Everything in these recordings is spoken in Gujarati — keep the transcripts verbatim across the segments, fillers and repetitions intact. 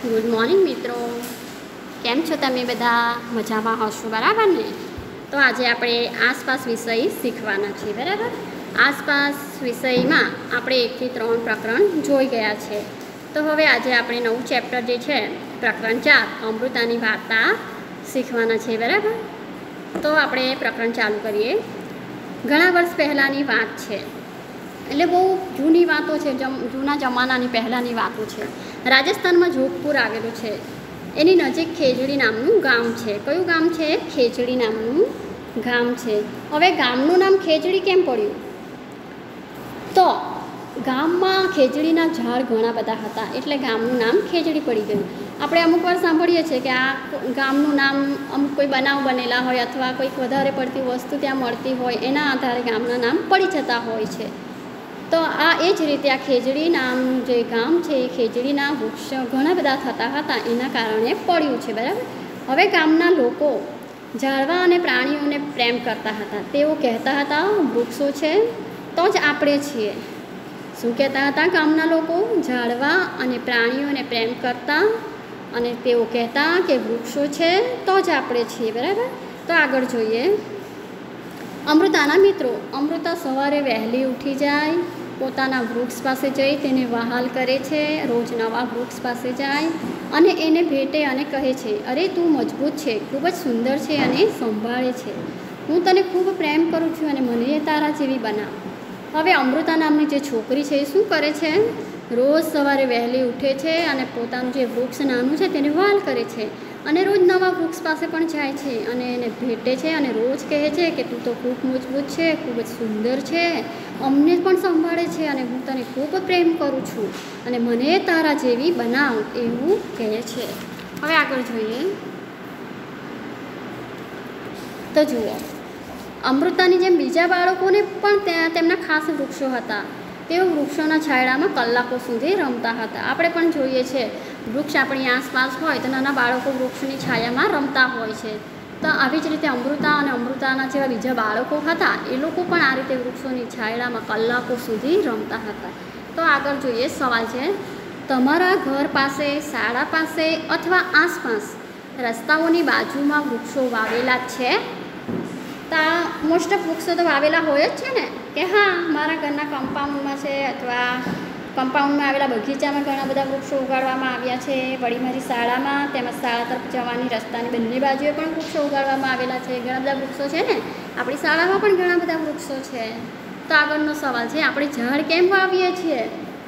ગુડ મોર્નિંગ મિત્રો, કેમ છો તમે બધા? મજામાં હશો બરાબર ને? તો આજે આપણે આસપાસ વિષય શીખવાના છીએ બરાબર. આસપાસ વિષયમાં આપણે એકથી ત્રણ પ્રકરણ જોઈ ગયા છે. તો હવે આજે આપણે નવું ચેપ્ટર જે છે પ્રકરણ ચાર અમૃતાની વાર્તા શીખવાના છે બરાબર. તો આપણે પ્રકરણ ચાલુ કરીએ. ઘણા વર્ષ પહેલાંની વાત છે, એટલે બહુ જૂની વાતો છે, જમ જૂના જમાનાની પહેલાંની વાતો છે. રાજસ્થાનમાં જોધપુર આવેલું છે, એની નજીક ખેજડી નામનું ગામ છે. કયું ગામ છે? ખેજડી નામનું ગામ છે. હવે ગામનું નામ ખેજડી કેમ પડ્યું? તો ગામમાં ખેજડીના ઝાડ ઘણા બધા હતા, એટલે ગામનું નામ ખેજડી પડી ગયું. આપણે અમુક વાર સાંભળીએ છીએ કે આ ગામનું નામ અમુક કોઈ બનાવ બનેલા હોય અથવા કોઈક વધારે પડતી વસ્તુ ત્યાં મળતી હોય, એના આધારે ગામના નામ પડી જતા હોય છે. તો આ એ જ રીતે આ ખેજડી નામનું જે ગામ છે એ ખેજડીના વૃક્ષ ઘણા બધા થતા હતા, એના કારણે પડ્યું છે બરાબર. હવે ગામના લોકો ઝાડવા અને પ્રાણીઓને પ્રેમ કરતા હતા. તેઓ કહેતા હતા વૃક્ષો છે તો જ આપણે છીએ. શું કહેતા હતા ગામના લોકો? ઝાડવા અને પ્રાણીઓને પ્રેમ કરતા અને તેઓ કહેતા કે વૃક્ષો છે તો જ આપણે છીએ બરાબર. તો આગળ જોઈએ. અમૃતાના મિત્રો. અમૃતા સવારે વહેલી ઉઠી જાય, પોતાના વૃક્ષ પાસે જઈ તેને વહાલ કરે છે. રોજ નવા વૃક્ષ પાસે જાય અને એને ભેટે અને કહે છે, અરે તું મજબૂત છે, ખૂબ જ સુંદર છે અને સંભાળે છે. હું તને ખૂબ પ્રેમ કરું છું અને મને તારા જેવી બનાવ. હવે અમૃતા નામની જે છોકરી છે એ શું કરે છે? રોજ સવારે વહેલી ઉઠે છે અને પોતાનું જે વૃક્ષ નાનું છે તેને વહાલ કરે છે અને રોજ નવા વૃક્ષ પાસે પણ જાય છે અને એને ભેટે છે અને રોજ કહે છે કે તું તો ખૂબ મજબૂત છે, ખૂબ જ સુંદર છે, અમને પણ સંભાળે છે અને હું તને ખૂબ પ્રેમ કરું છું અને મને તારા જેવી બનાવ, એવું કહે છે. હવે આગળ જોઈએ. તો જુઓ, અમૃતાની જેમ બીજા બાળકોને પણ ત્યાં તેમના ખાસ વૃક્ષો હતા. તેઓ વૃક્ષોના છાંયડામાં કલાકો સુધી રમતા હતા. આપણે પણ જોઈએ છે વૃક્ષ આપણી આસપાસ હોય તો નાના બાળકો વૃક્ષની છાયામાં રમતા હોય છે. તો આવી જ રીતે અમૃતા અને અમૃતાના જેવા બીજા બાળકો હતા, એ લોકો પણ આ રીતે વૃક્ષોની છાયડામાં કલાકો સુધી રમતા હતા. તો આગળ જોઈએ. સવાલ છે, તમારા ઘર પાસે, શાળા પાસે અથવા આસપાસ રસ્તાઓની બાજુમાં વૃક્ષો વાવેલા છે? તા મોસ્ટ ઓફ વૃક્ષો તો વાવેલા હોય જ છે ને, કે હા મારા ઘરના કમ્પાઉન્ડમાં છે અથવા કમ્પાઉન્ડમાં આવેલા બગીચામાં ઘણા બધા વૃક્ષો ઉગાડવામાં આવ્યા છે. વળી મારી શાળામાં તેમજ શાળા તરફ જવાની રસ્તાની બંને બાજુએ પણ વૃક્ષો ઉગાડવામાં આવેલા છે. ઘણા બધા વૃક્ષો છે ને, આપણી શાળામાં પણ ઘણા બધા વૃક્ષો છે. તો આગળનો સવાલ છે, આપણે ઝાડ કેમ વાવીએ છીએ?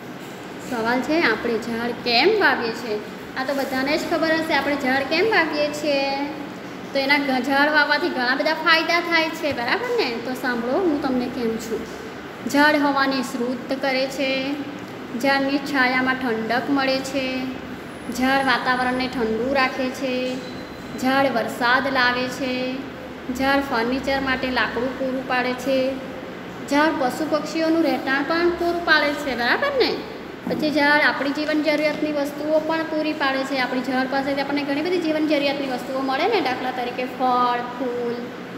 સવાલ છે, આપણે ઝાડ કેમ વાવીએ છીએ? આ તો બધાને જ ખબર હશે આપણે ઝાડ કેમ વાવીએ છીએ. તો એના ઝાડ વાવવાથી ઘણા બધા ફાયદા થાય છે બરાબર ને. તો સાંભળો, હું તમને કેમ છું. ઝાડ હવાને શુદ્ધ કરે છે, ઝાડની છાયામાં ઠંડક મળે છે, ઝાડ વાતાવરણને ઠંડુ રાખે છે, ઝાડ વરસાદ લાવે છે, ઝાડ ફર્નિચર માટે લાકડું પૂરું પાડે છે, ઝાડ પશુ પક્ષીઓનું રહેઠાણ પણ પૂરું પાડે છે બરાબર ને. પછી ઝાડ આપણી જીવન જરૂરિયાતની વસ્તુઓ પણ પૂરી પાડે છે. આપણી ઝાડ પાસેથી આપણને ઘણી બધી જીવન જરૂરિયાતની વસ્તુઓ મળે ને, દાખલા તરીકે ફળ, ફૂલ,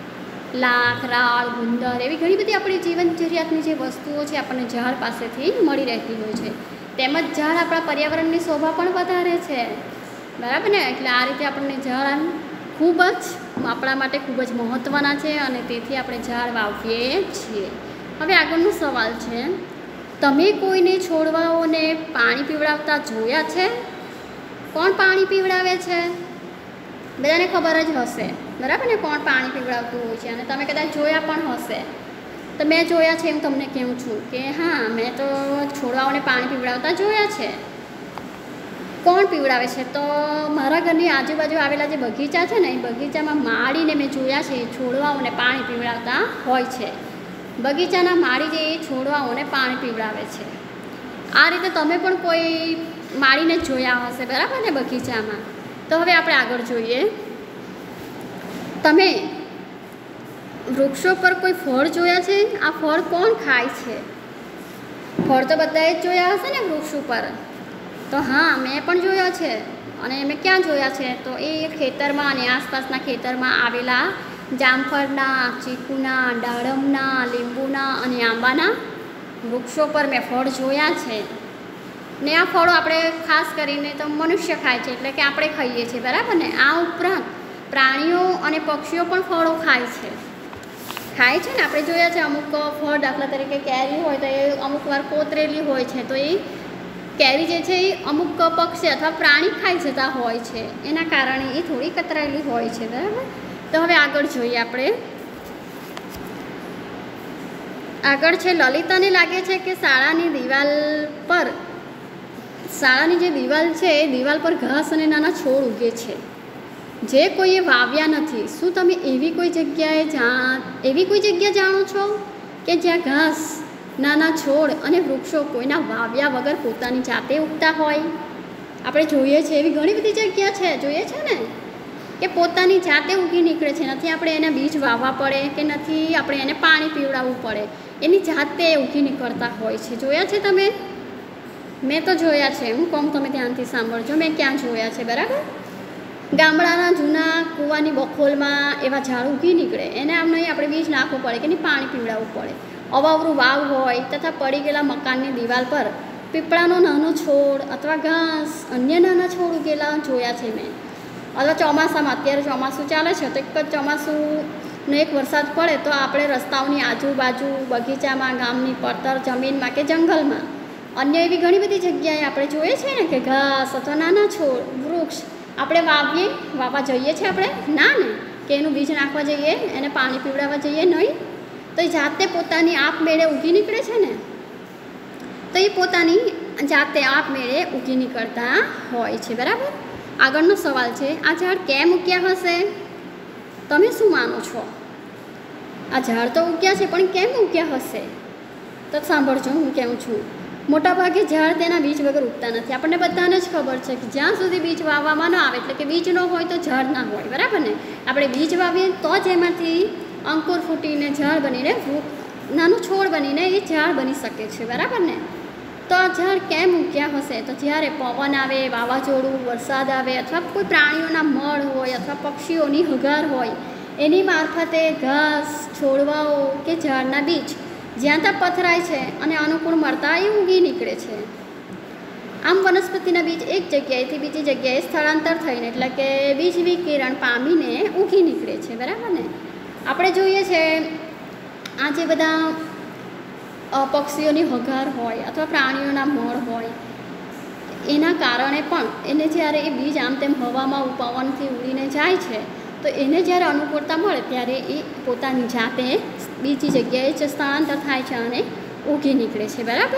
લાખ, રાળ, ગુંદર, એવી ઘણી બધી આપણી જીવન જરૂરિયાતની જે વસ્તુઓ છે આપણને ઝાડ પાસેથી મળી રહેતી હોય છે. તેમજ ઝાડ આપણા પર્યાવરણની શોભા પણ વધારે છે બરાબર ને. એટલે આ રીતે આપણને ઝાડ ખૂબ જ આપણા માટે ખૂબ જ મહત્ત્વના છે અને તેથી આપણે ઝાડ વાવીએ છીએ. હવે આગળનો સવાલ છે, તમે કોઈને છોડવાઓને પાણી પીવડાવતા જોયા છે? કોણ પાણી પીવડાવે છે? બધાને ખબર જ હશે બરાબર ને, કોણ પાણી પીવડાવતું હોય છે. અને તમે કદાચ જોયા પણ હશે. તો મેં જોયા છે એમ તમને કહું છું કે હા, મેં તો છોડવાઓને પાણી પીવડાવતા જોયા છે. કોણ પીવડાવે છે? તો મારા ઘરની આજુબાજુ આવેલા જે બગીચા છે ને, એ બગીચામાં માળીને મેં જોયા છે છોડવાઓને પાણી પીવડાવતા હોય છે. બગીચાના માળી જે એ છોડવાઓને પાણી પીવડાવે છે. આ રીતે તમે પણ કોઈ માળીને જ જોયા હશે બરાબર ને બગીચામાં. તો હવે આપણે આગળ જોઈએ. તમે વૃક્ષો પર કોઈ ફળ જોયા છે? આ ફળ કોણ ખાય છે? ફળ તો બધાએ જ જોયા હશે ને વૃક્ષ ઉપર. તો હા, મેં પણ જોયા છે. અને મેં ક્યાં જોયા છે? તો એ ખેતરમાં અને આસપાસના ખેતરમાં આવેલા જામફળના, ચીકુના, દાડમના, લીંબુના અને આંબાના વૃક્ષો પર મેં ફળ જોયા છે. ને આ ફળો આપણે ખાસ કરીને તો મનુષ્ય ખાય છે, એટલે કે આપણે ખાઈએ છીએ, બરાબર ને. આ ઉપરાંત પ્રાણીઓ અને પક્ષીઓ પણ ફળો ખાય છે ખાય છે ને આપણે જોયા છે. અમુક ફળ દાખલા તરીકે કેરી હોય તો એ અમુક વાર કોતરેલી હોય છે, તો એ કેરી જે છે એ અમુક પક્ષી અથવા પ્રાણી ખાઈ જતા હોય છે, એના કારણે એ થોડી કતરાયેલી હોય છે, બરાબર. તો હવે આગળ જોઈએ આપણે. આગળ છે લલિતાને લાગે છે કે શાળાની દિવાલ પર શાળાની જે દિવાલ છે એ દિવાલ પર ઘાસ અને નાના છોડ ઉગે છે જે કોઈએ વાવ્યા નથી. શું તમે એવી કોઈ જગ્યાએ જા એવી કોઈ જગ્યા જાણો છો કે જ્યાં ઘાસ, નાના છોડ અને વૃક્ષો કોઈના વાવ્યા વગર પોતાની જાતે ઉગતા હોય? આપણે જોઈએ છીએ એવી ઘણી બધી જગ્યા છે, જોઈએ છે ને, કે પોતાની જાતે ઉગી નીકળે છે. નથી આપણે એને બીજ વાવવા પડે કે નથી આપણે એને પાણી પીવડાવવું પડે, એની જાતે ઉગી નીકળતા હોય છે. જોયા છે તમે? મેં તો જોયા છે. હું કહું તમે ધ્યાનથી સાંભળજો, મેં ક્યાં જોયા છે, બરાબર. ગામડાના જૂના કૂવાની બખોલમાં એવા ઝાડ ઉગી નીકળે, એને આમ નહીં આપણે બીજ નાખવું પડે કે નહીં પાણી પીવડાવવું પડે. અવાવરું વાવ હોય તથા પડી ગયેલા મકાનની દિવાલ પર પીપળાનો નાનો છોડ અથવા ઘાસ, અન્ય નાના છોડ ઉગેલા જોયા છે મેં. અથવા ચોમાસામાં, અત્યારે ચોમાસું ચાલે છે તો એક જ ચોમાસુંનો એક વરસાદ પડે તો આપણે રસ્તાઓની આજુબાજુ, બગીચામાં, ગામની પડતર જમીનમાં કે જંગલમાં અન્ય એવી ઘણી બધી જગ્યાએ આપણે જોઈએ છીએ ને કે ઘાસ અથવા નાના છોડ, વૃક્ષ આપણે વાવીએ વાવવા જઈએ છીએ આપણે? ના ને, કે એનું બીજ નાખવા જઈએ, એને પાણી પીવડાવવા જઈએ? નહીં. તો એ જાતે પોતાની આપમેળે ઉગી નીકળે છે ને, તો એ પોતાની જાતે આપમેળે ઉગી નીકળતા હોય છે, બરાબર. આગળનો સવાલ છે, આ ઝાડ કેમ ઉગ્યા હશે? તમે શું માનો છો? આ ઝાડ તો ઉગ્યા છે પણ કેમ ઉગ્યા હશે? તો સાંભળજો, હું કહું છું. મોટાભાગે ઝાડ તેના બીજ વગર ઉગતા નથી. આપણને બધાને જ ખબર છે કે જ્યાં સુધી બીજ વાવવામાં ન આવે, એટલે કે બીજ ન હોય તો ઝાડ ના હોય, બરાબર ને. આપણે બીજ વાવીએ તો જ એમાંથી અંકુર ફૂટીને ઝાડ બનીને નાનું છોડ બનીને એ ઝાડ બની શકે છે, બરાબર ને. તો આ ઝાડ કેમ ઉગ્યા હશે? તો જ્યારે પવન આવે, વાવાઝોડું, વરસાદ આવે અથવા કોઈ પ્રાણીઓના મળ હોય અથવા પક્ષીઓની હગાર હોય, એની મારફતે ઘાસ, છોડવાઓ કે ઝાડના બીજ જ્યાં ત્યાં પથરાય છે અને અનુકૂળ મળતા એ ઉગી નીકળે છે. આમ વનસ્પતિના બીજ એક જગ્યાએથી બીજી જગ્યાએ સ્થળાંતર થઈને, એટલે કે બીજ વિકિરણ પામીને ઉગી નીકળે છે, બરાબર ને. આપણે જોઈએ છે આ જે બધા પક્ષીઓની હગાર હોય અથવા પ્રાણીઓના મળ હોય, એના કારણે પણ એને જ્યારે એ બીજ આમ તેમ હવામાં પવનથી ઉડીને જાય છે તો એને જ્યારે અનુકૂળતા મળે ત્યારે એ પોતાની જાતે બીજી જગ્યાએ જ સ્થળાંતર થાય છે અને ઉગી નીકળે છે, બરાબર.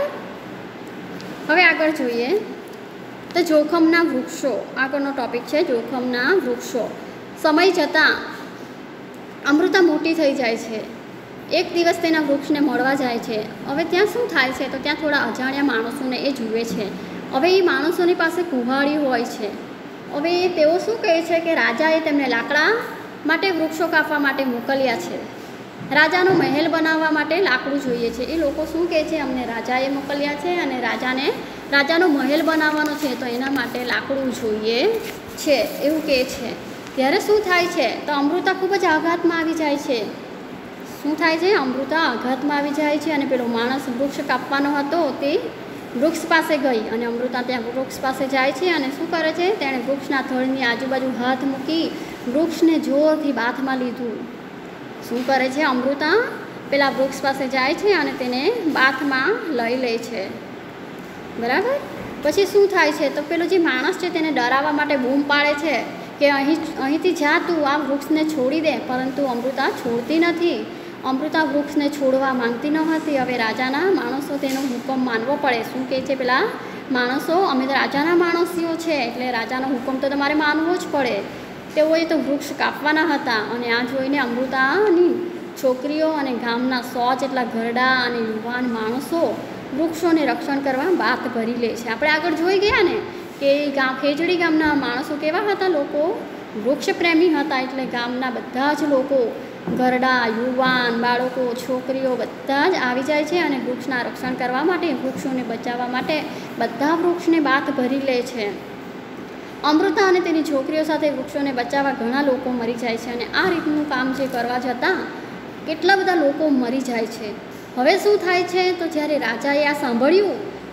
હવે આગળ જોઈએ તો જોખમના વૃક્ષો. આગળનો ટૉપિક છે જોખમના વૃક્ષો. સમય જતાં અમૃતા મોટી થઈ જાય છે. એક દિવસ તેના વૃક્ષને મળવા જાય છે. હવે ત્યાં શું થાય છે તો ત્યાં થોડા અજાણ્યા માણસોને એ જુએ છે. હવે એ માણસોની પાસે કુહાડી હોય છે. હવે તેઓ શું કહે છે કે રાજાએ તેમને લાકડા માટે વૃક્ષો કાપવા માટે મોકલ્યા છે. રાજાનો મહેલ બનાવવા માટે લાકડું જોઈએ છે. એ લોકો શું કહે છે, અમને રાજાએ મોકલ્યા છે અને રાજાને રાજાનો મહેલ બનાવવાનો છે તો એના માટે લાકડું જોઈએ છે, એવું કહે છે. ત્યારે શું થાય છે તો અમૃતા ખૂબ જ આઘાતમાં આવી જાય છે. શું થાય છે? અમૃતા આઘાતમાં આવી જાય છે અને પેલો માણસ વૃક્ષ કાપવાનો હતો તે વૃક્ષ પાસે ગઈ અને અમૃતા ત્યાં વૃક્ષ પાસે જાય છે અને શું કરે છે, તેણે વૃક્ષના થડની આજુબાજુ હાથ મૂકી વૃક્ષને જોરથી બાથમાં લીધું. શું કરે છે? અમૃતા પેલા વૃક્ષ પાસે જાય છે અને તેને બાથમાં લઈ લે છે, બરાબર. પછી શું થાય છે તો પેલો જે માણસ છે તેને ડરાવવા માટે બૂમ પાડે છે કે અહીં અહીંથી જા, તું આ વૃક્ષને છોડી દે, પરંતુ અમૃતા છોડતી નથી. અમૃતા વૃક્ષને છોડવા માંગતી ન હતી. હવે રાજાના માણસો તેનો હુકમ માનવો પડે. શું કહે છે પેલા માણસો, અમે તો રાજાના માણસીઓ છે એટલે રાજાનો હુકમ તો તમારે માનવો જ પડે. તેઓએ તો વૃક્ષ કાપવાના હતા અને આ જોઈને અમૃતાની છોકરીઓ અને ગામના સો જેટલા ઘરડા અને યુવાન માણસો વૃક્ષોને રક્ષણ કરવા બાત ભરી લે છે. આપણે આગળ જોઈ ગયા ને કે ગામ ખેજડી ગામના માણસો કેવા હતા, લોકો વૃક્ષ પ્રેમી હતા. એટલે ગામના બધા જ લોકો, ઘરડા, યુવાન, બાળકો, છોકરીઓ બધા જ આવી જાય છે અને વૃક્ષના રક્ષણ કરવા માટે, વૃક્ષોને બચાવવા માટે બધા વૃક્ષને બાત ભરી લે છે. અમૃતા અને તેની છોકરીઓ સાથે વૃક્ષોને બચાવવા ઘણા લોકો મરી જાય છે અને આ રીતનું કામ જે કરવા જતાં કેટલા બધા લોકો મરી જાય છે. હવે શું થાય છે તો જ્યારે રાજાએ આ સાંભળ્યું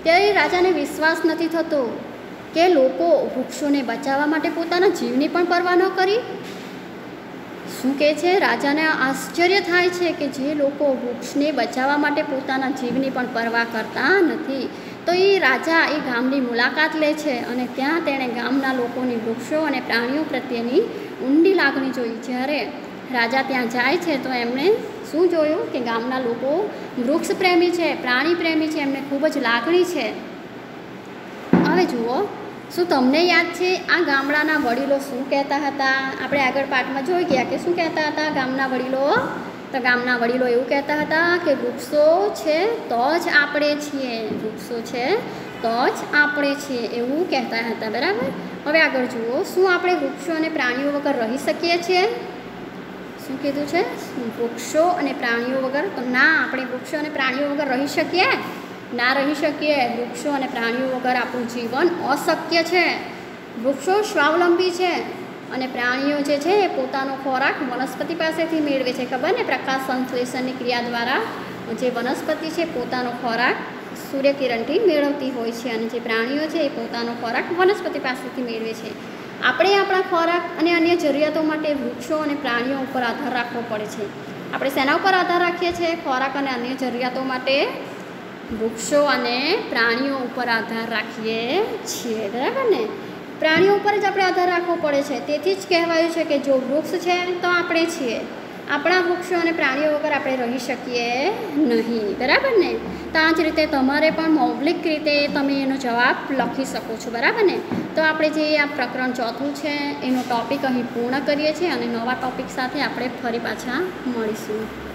ત્યારે રાજાને વિશ્વાસ નથી થતો કે લોકો વૃક્ષોને બચાવવા માટે પોતાના જીવની પણ પરવા ન કરી. શું કહે છે? રાજાને આશ્ચર્ય થાય છે કે જે લોકો વૃક્ષને બચાવવા માટે પોતાના જીવની પણ પરવા કરતા નથી. તો એ રાજા એ ગામની મુલાકાત લે છે અને ત્યાં તેણે ગામના લોકોની વૃક્ષો અને પ્રાણીઓ પ્રત્યેની ઊંડી લાગણી જોઈ. જ્યારે રાજા ત્યાં જાય છે તો એમણે શું જોયું કે ગામના લોકો વૃક્ષ પ્રેમી છે, પ્રાણી પ્રેમી છે, એમને ખૂબ જ લાગણી છે. હવે જુઓ, શું તમને યાદ છે આ ગામડાના વડીલો શું કહેતા હતા? આપણે આગળ પાઠમાં જોઈ ગયા કે શું કહેતા હતા ગામના વડીલો? તો ગામના વડીલો એવું કહેતા હતા કે વૃક્ષો છે તો જ આપણે છીએ, વૃક્ષો છે તો જ આપણે છીએ, એવું કહેતા હતા. બરાબર. હવે આગળ જુઓ, શું આપણે વૃક્ષો અને પ્રાણીઓ વગર રહી શકીએ છીએ? શું કીધું છે? વૃક્ષો અને પ્રાણીઓ વગર? તો ના, આપણે વૃક્ષો અને પ્રાણીઓ વગર રહી શકીએ? ના રહી શકીએ. વૃક્ષો અને પ્રાણીઓ વગર આપણું જીવન અશક્ય છે. વૃક્ષો સ્વાવલંબી છે અને પ્રાણીઓ જે છે એ પોતાનો ખોરાક વનસ્પતિ પાસેથી મેળવે છે. ખબર ને? પ્રકાશ સંશ્લેષણની ક્રિયા દ્વારા જે વનસ્પતિ છે પોતાનો ખોરાક સૂર્યકિરણથી મેળવતી હોય છે અને જે પ્રાણીઓ છે એ પોતાનો ખોરાક વનસ્પતિ પાસેથી મેળવે છે. આપણે આપણા ખોરાક અને અન્ય જરૂરિયાતો માટે વૃક્ષો અને પ્રાણીઓ ઉપર આધાર રાખવો પડે છે. આપણે શેના ઉપર આધાર રાખીએ છીએ? ખોરાક અને અન્ય જરૂરિયાતો માટે વૃક્ષો અને પ્રાણીઓ ઉપર આધાર રાખીએ છીએ. બરાબર ને? પ્રાણીઓ ઉપર જ આપણે આધાર રાખવો પડે છે. તેથી જ કહેવાયું છે કે જો વૃક્ષ છે તો આપણે છીએ. આપણા વૃક્ષો અને પ્રાણીઓ વગર આપણે રહી શકીએ નહીં. બરાબર ને? તો આ જ રીતે તમારે પણ મૌલિક રીતે તમે એનો જવાબ લખી શકો છો. બરાબર ને? તો આપણે જે આ પ્રકરણ ચોથું છે એનો ટૉપિક અહીં પૂર્ણ કરીએ છીએ અને નવા ટૉપિક સાથે આપણે ફરી પાછા મળીશું.